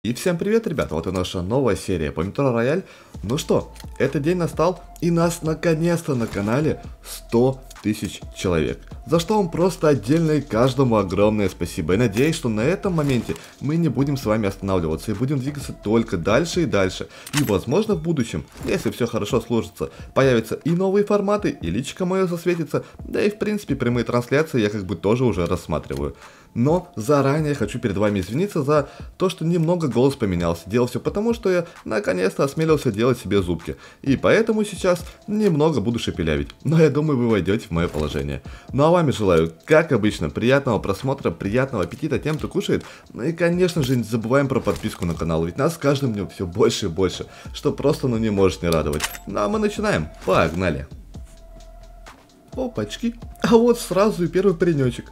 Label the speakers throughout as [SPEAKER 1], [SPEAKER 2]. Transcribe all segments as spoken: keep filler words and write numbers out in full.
[SPEAKER 1] И всем привет, ребята, вот и наша новая серия по Metro Royale. Ну что, этот день настал, и нас наконец-то на канале сто тысяч человек. За что вам просто отдельно и каждому огромное спасибо. И надеюсь, что на этом моменте мы не будем с вами останавливаться и будем двигаться только дальше и дальше. И возможно в будущем, если все хорошо сложится, появятся и новые форматы, и личико мое засветится, да и в принципе прямые трансляции я как бы тоже уже рассматриваю. Но заранее хочу перед вами извиниться за то, что немного голос поменялся. Делал все потому, что я наконец-то осмелился делать себе зубки. И поэтому сейчас немного буду шепелявить. Но я думаю, вы войдете в мое положение. Ну а вами желаю, как обычно, приятного просмотра, приятного аппетита тем, кто кушает. Ну и конечно же не забываем про подписку на канал. Ведь нас с каждым днем все больше и больше. Что просто ну не может не радовать. Ну а мы начинаем. Погнали. Опачки. А вот сразу и первый паренечек.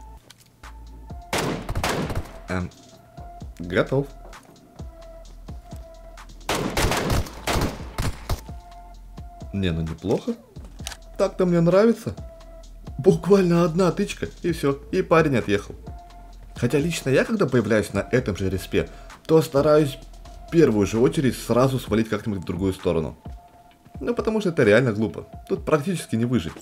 [SPEAKER 1] Эм, готов. Не, ну неплохо. Так-то мне нравится. Буквально одна тычка, и все, и парень отъехал. Хотя лично я, когда появляюсь на этом же респе, то стараюсь в первую же очередь сразу свалить как-нибудь в другую сторону. Ну, потому что это реально глупо. Тут практически не выжить.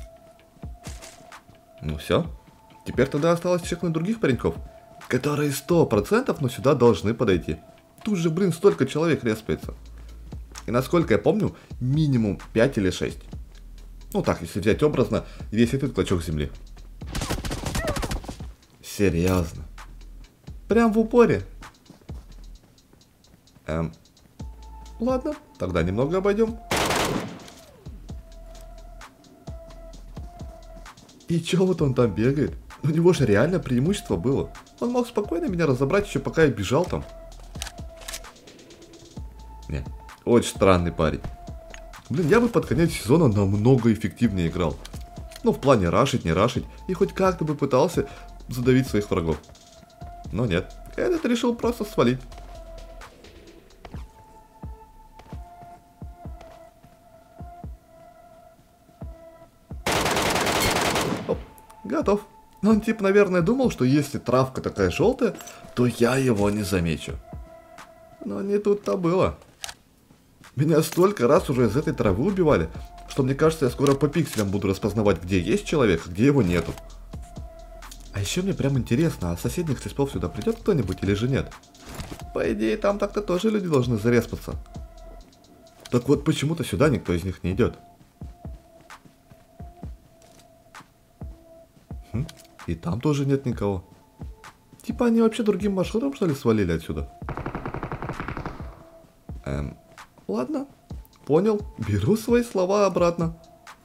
[SPEAKER 1] Ну все. Теперь тогда осталось чекнуть других пареньков, которые сто процентов, но сюда должны подойти. Тут же, блин, столько человек респается. И насколько я помню, минимум пять или шесть. Ну так, если взять образно, весь этот клочок земли. Серьезно. Прям в упоре. Эм. Ладно, тогда немного обойдем. И чё вот он там бегает? У него же реально преимущество было. Он мог спокойно меня разобрать еще пока я бежал там. Не, очень странный парень. Блин, я бы под конец сезона намного эффективнее играл. Ну, в плане рашить, не рашить. И хоть как-то бы пытался задавить своих врагов. Но нет, этот решил просто свалить. Оп, готов. Он типа, наверное, думал, что если травка такая желтая, то я его не замечу. Но не тут-то было. Меня столько раз уже из этой травы убивали, что мне кажется, я скоро по пикселям буду распознавать, где есть человек, а где его нету. А еще мне прям интересно, а с соседних респов сюда придет кто-нибудь или же нет? По идее, там так-то тоже люди должны зареспаться. Так вот, почему-то сюда никто из них не идет. Хм. И там тоже нет никого. Типа они вообще другим маршрутом, что ли, свалили отсюда? Эм, ладно, понял, беру свои слова обратно.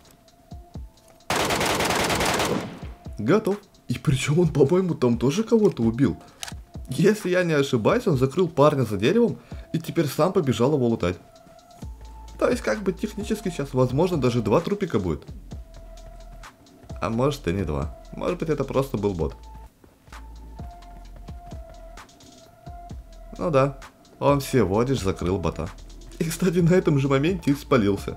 [SPEAKER 1] Готов. И причем он, по-моему, там тоже кого-то убил. Если я не ошибаюсь, он закрыл парня за деревом и теперь сам побежал его лутать. То есть, как бы технически сейчас, возможно, даже два трупика будет. А может и не два. Может быть, это просто был бот. Ну да, он всего лишь закрыл бота. И, кстати, на этом же моменте и спалился.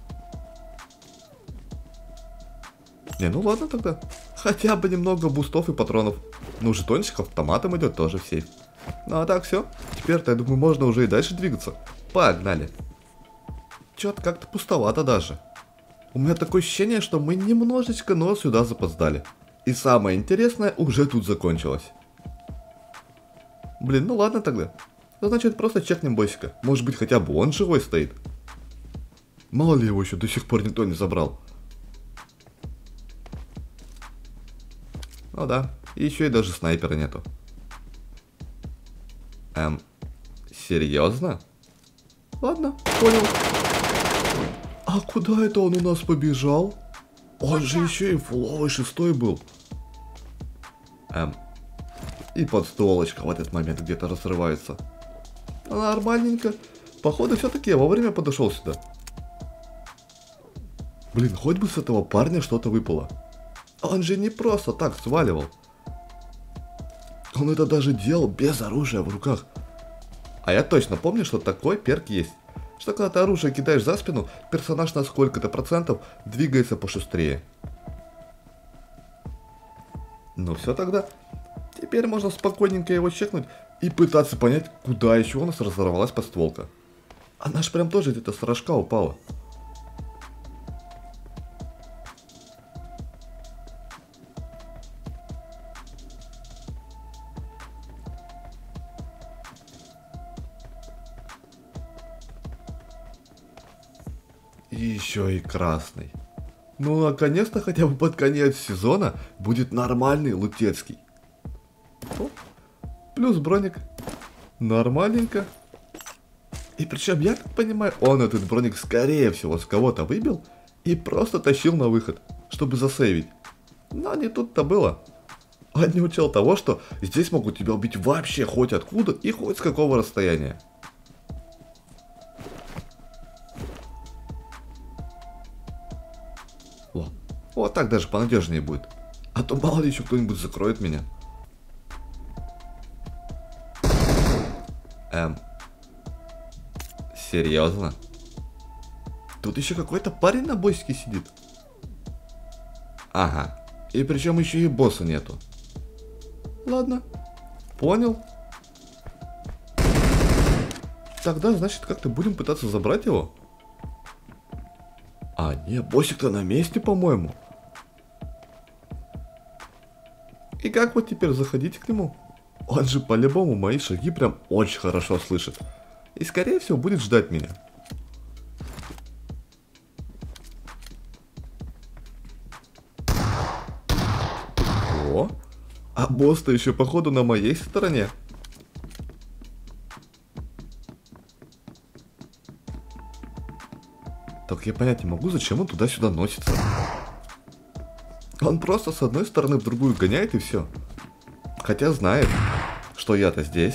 [SPEAKER 1] Не, ну ладно тогда. Хотя бы немного бустов и патронов. Ну, жетончик автоматом идет тоже в сейф. Ну а так все. Теперь-то, я думаю, можно уже и дальше двигаться. Погнали. Чё-то как-то пустовато даже. У меня такое ощущение, что мы немножечко, но сюда запоздали. И самое интересное уже тут закончилось. Блин, ну ладно тогда. Значит, просто чекнем боссика. Может быть, хотя бы он живой стоит. Мало ли его еще до сих пор никто не забрал. Ну да, и еще и даже снайпера нету. Эм, серьезно? Ладно, понял. А куда это он у нас побежал? Он же еще и фуловый шестой был. Эм, и подстволочка в этот момент где-то разрывается. Нормальненько. Походу, все-таки я вовремя подошел сюда. Блин, хоть бы с этого парня что-то выпало. Он же не просто так сваливал. Он это даже делал без оружия в руках. А я точно помню, что такой перк есть. Что когда ты оружие кидаешь за спину, персонаж на сколько-то процентов двигается пошустрее. Ну все тогда. Теперь можно спокойненько его чекнуть и пытаться понять, куда еще у нас разорвалась подстволка. Она ж прям тоже где-то с рожка упала. И еще и красный. Ну, наконец-то хотя бы под конец сезона будет нормальный лутецкий. О, плюс броник. Нормальненько. И причем, я так понимаю, он этот броник скорее всего с кого-то выбил и просто тащил на выход, чтобы засейвить. Но не тут-то было. Он не учел того, что здесь могут тебя убить вообще хоть откуда и хоть с какого расстояния. О, вот так даже понадежнее будет. А то мало ли еще кто-нибудь закроет меня. Эм. Серьезно? Тут еще какой-то парень на босике сидит. Ага. И причем еще и босса нету. Ладно. Понял. Тогда, значит, как-то будем пытаться забрать его. А, не, боссик-то на месте, по-моему. И как вот теперь заходить к нему? Он же по-любому мои шаги прям очень хорошо слышит. И скорее всего будет ждать меня. О, а босс-то еще походу на моей стороне. Так я понять не могу, зачем он туда-сюда носится. Он просто с одной стороны в другую гоняет и все. Хотя знает, что я-то здесь.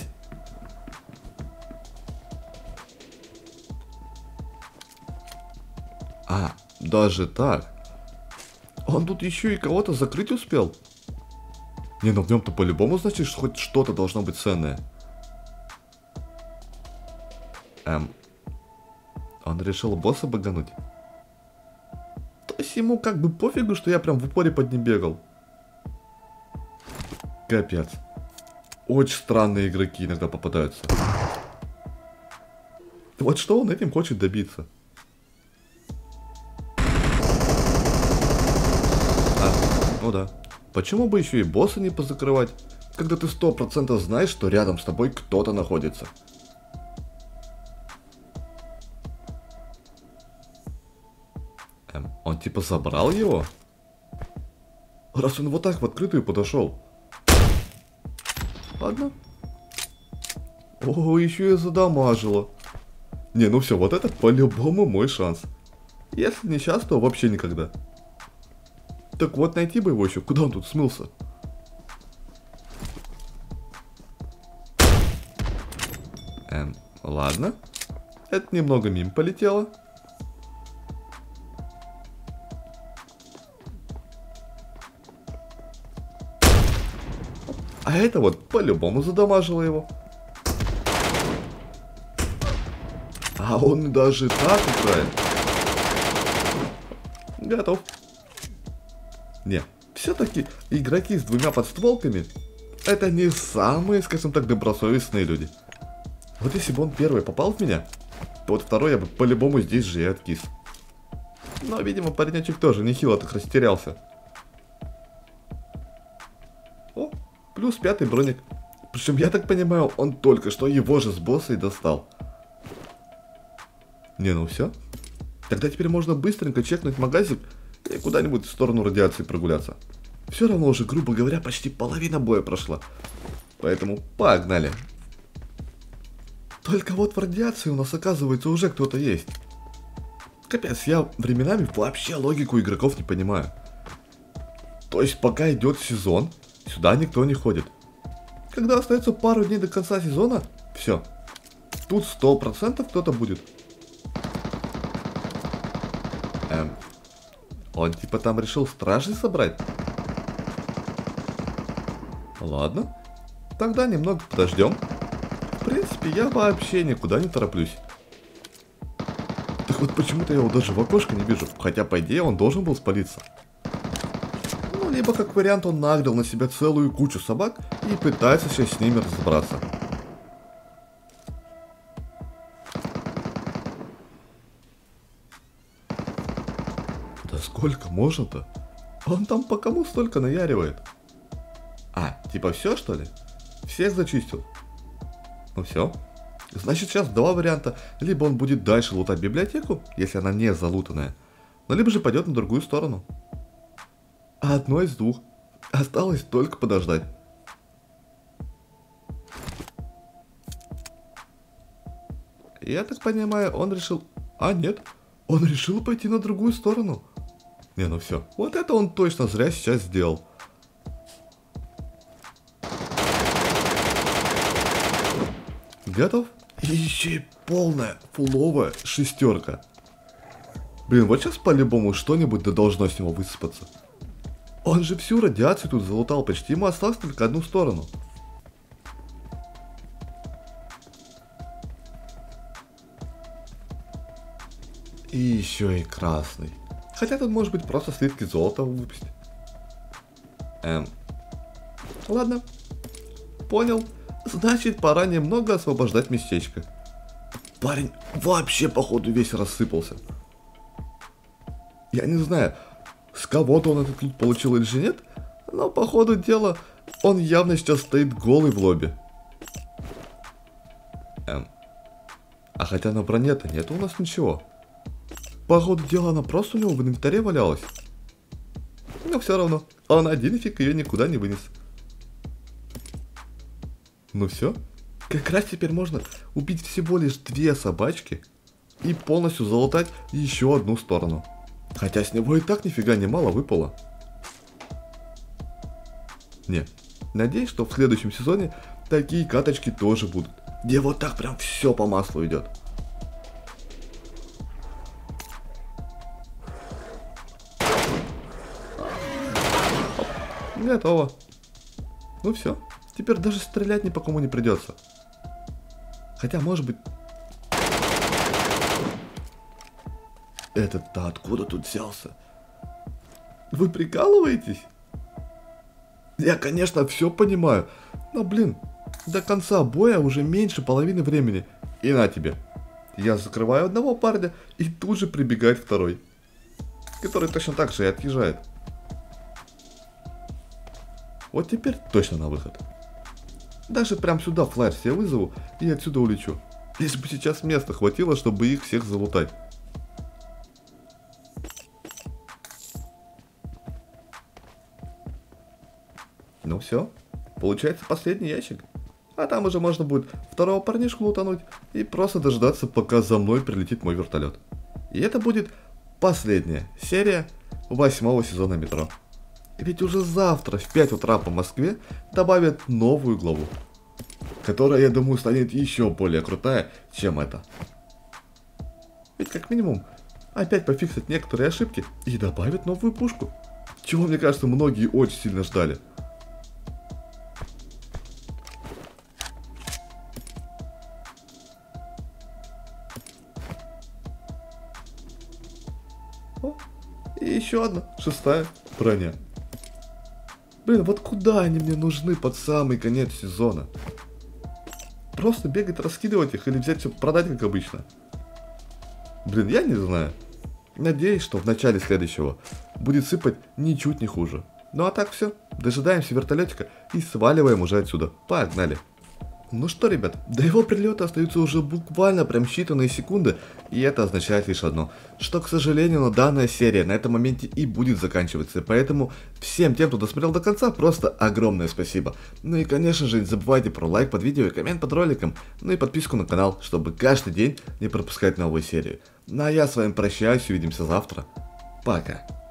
[SPEAKER 1] А, даже так. Он тут еще и кого-то закрыть успел. Не, ну в нем-то по-любому, значит, хоть что-то должно быть ценное. Эм. Он решил босса багануть. То есть ему как бы пофигу, что я прям в упоре под ним бегал. Капец. Очень странные игроки иногда попадаются. Вот что он этим хочет добиться? А, ну да. Почему бы еще и босса не позакрывать, когда ты сто процентов знаешь, что рядом с тобой кто-то находится? Эм, он типа забрал его? Раз он вот так в открытую подошел. Ладно. О, еще и задамажило. Не, ну все, вот это по-любому мой шанс. Если не сейчас, то вообще никогда. Так вот, найти бы его еще. Куда он тут смылся? Эм, ладно. Это немного мимо полетело. А это вот по-любому задамажило его. А он даже так играет. Готов. Не, все-таки игроки с двумя подстволками это не самые, скажем так, добросовестные люди. Вот если бы он первый попал в меня, то вот второй я бы по-любому здесь же и откис. Но, видимо, паренечек тоже нехило так растерялся. О, плюс пятый броник. Причем, я так понимаю, он только что его же с босса и достал. Не, ну все. Тогда теперь можно быстренько чекнуть магазик и куда-нибудь в сторону радиации прогуляться. Все равно уже, грубо говоря, почти половина боя прошла. Поэтому погнали. Только вот в радиации у нас, оказывается, уже кто-то есть. Капец, я временами вообще логику игроков не понимаю. То есть пока идет сезон, сюда никто не ходит. Когда остается пару дней до конца сезона, все. Тут сто процентов кто-то будет. Эм, он типа там решил стражей собрать? Ладно, тогда немного подождем. В принципе, я вообще никуда не тороплюсь. Так вот почему-то я его даже в окошко не вижу, хотя по идее он должен был спалиться. Ну, либо как вариант он нагрел на себя целую кучу собак и пытается сейчас с ними разобраться. Да сколько можно-то? Он там по кому столько наяривает? А, типа все что ли? Всех зачистил? Ну все. Значит сейчас два варианта. Либо он будет дальше лутать библиотеку, если она не залутанная, но либо же пойдет на другую сторону. Одно из двух. Осталось только подождать. Я так понимаю, он решил... А, нет. Он решил пойти на другую сторону. Не, ну все. Вот это он точно зря сейчас сделал. Готов? И еще и полная, фуловая шестерка. Блин, вот сейчас по-любому что-нибудь да должно с него высыпаться. Он же всю радиацию тут залутал почти, ему осталось только одну сторону. И еще и красный. Хотя тут может быть просто слитки золота выпустить. Эм. Ладно. Понял. Значит, пора немного освобождать местечко. Парень вообще, походу, весь рассыпался. Я не знаю, с кого-то он этот лут получил или же нет, но, по ходу дела, он явно сейчас стоит голый в лобби. Эм. А хотя на броне-то нет у нас ничего. По ходу дела, она просто у него в инвентаре валялась. Но все равно, он один фиг ее никуда не вынес. Ну все, как раз теперь можно убить всего лишь две собачки и полностью залутать еще одну сторону. Хотя с него и так нифига не мало выпало. Не, надеюсь, что в следующем сезоне такие каточки тоже будут, где вот так прям все по маслу идет. Готово. Ну все. Теперь даже стрелять ни по кому не придется. Хотя, может быть... Этот-то откуда тут взялся? Вы прикалываетесь? Я, конечно, все понимаю. Но, блин, до конца боя уже меньше половины времени. И на тебе. Я закрываю одного парня, и тут же прибегает второй. Который точно так же и отъезжает. Вот теперь точно на выход. Даже прям сюда флайер себе вызову и отсюда улечу. Лишь бы сейчас места хватило, чтобы их всех залутать. Ну все, получается последний ящик. А там уже можно будет второго парнишку лутануть и просто дождаться, пока за мной прилетит мой вертолет. И это будет последняя серия восьмого сезона Метро. Ведь уже завтра в пять утра по Москве добавят новую главу, которая, я думаю, станет еще более крутая, чем эта. Ведь как минимум опять пофиксят некоторые ошибки и добавят новую пушку, чего, мне кажется, многие очень сильно ждали. О, и еще одна, шестая броня. Блин, вот куда они мне нужны под самый конец сезона? Просто бегать, раскидывать их или взять все продать, как обычно? Блин, я не знаю. Надеюсь, что в начале следующего будет сыпать ничуть не хуже. Ну а так все, дожидаемся вертолетика и сваливаем уже отсюда. Погнали. Ну что, ребят, до его прилета остаются уже буквально прям считанные секунды, и это означает лишь одно, что, к сожалению, но данная серия на этом моменте и будет заканчиваться, поэтому всем тем, кто досмотрел до конца, просто огромное спасибо. Ну и, конечно же, не забывайте про лайк под видео и коммент под роликом, ну и подписку на канал, чтобы каждый день не пропускать новую серию. Ну а я с вами прощаюсь, увидимся завтра. Пока.